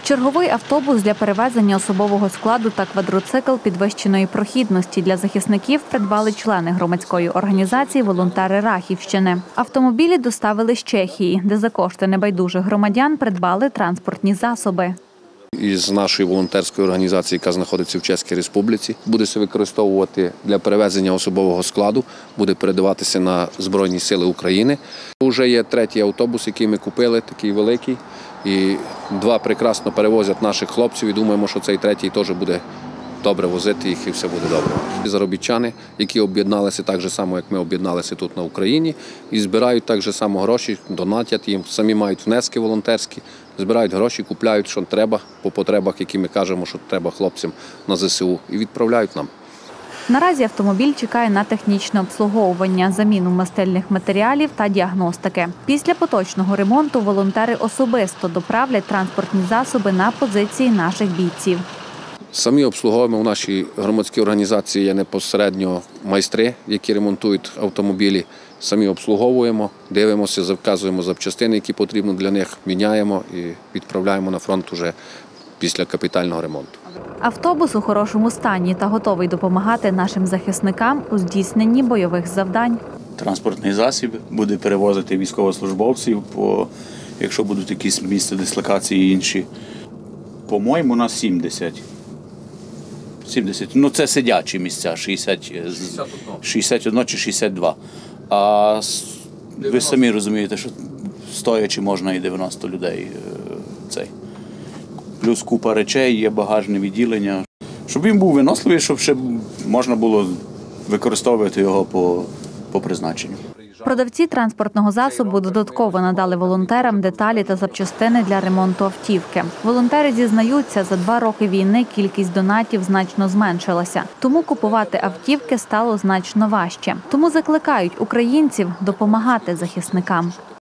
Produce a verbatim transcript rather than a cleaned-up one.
Черговий автобус для перевезення особового складу та квадроцикл підвищеної прохідності для захисників придбали члени громадської організації «Волонтери Рахівщини». Автомобілі доставили з Чехії, де за кошти небайдужих громадян придбали транспортні засоби. Із нашої волонтерської організації, яка знаходиться в Чеській Республіці, буде се використовувати для перевезення особового складу, буде передаватися на Збройні сили України. Уже є третій автобус, який ми купили, такий великий, і два прекрасно перевозять наших хлопців, і думаємо, що цей третій теж буде добре возити їх і все буде добре. Заробітчани, які об'єдналися так же само, як ми об'єдналися тут на Україні, і збирають так же само гроші, донатять їм, самі мають внески волонтерські, збирають гроші, купляють, що треба, по потребах, які ми кажемо, що треба хлопцям на зе се у, і відправляють нам. Наразі автомобіль чекає на технічне обслуговування, заміну мастильних матеріалів та діагностики. Після поточного ремонту волонтери особисто доправлять транспортні засоби на позиції наших бійців. Самі обслуговуємо, у нашій громадській організації є непосередньо майстри, які ремонтують автомобілі. Самі обслуговуємо, дивимося, заказуємо запчастини, які потрібні для них, міняємо і відправляємо на фронт уже після капітального ремонту. Автобус у хорошому стані та готовий допомагати нашим захисникам у здійсненні бойових завдань. Транспортний засіб буде перевозити військовослужбовців, по, якщо будуть якісь місця дислокації інші. По-моєму, у нас сімдесят. сімдесят. Ну, це сидячі місця, шістдесят, шістдесят один чи шістдесят два. А ви самі розумієте, що стоячи можна і дев'яносто людей. Цей. Плюс купа речей, є багажне відділення. Щоб він був виносливий, щоб ще можна було використовувати його по, по призначенню. Продавці транспортного засобу додатково надали волонтерам деталі та запчастини для ремонту автівки. Волонтери зізнаються, за два роки війни кількість донатів значно зменшилася. Тому купувати автівки стало значно важче. Тому закликають українців допомагати захисникам.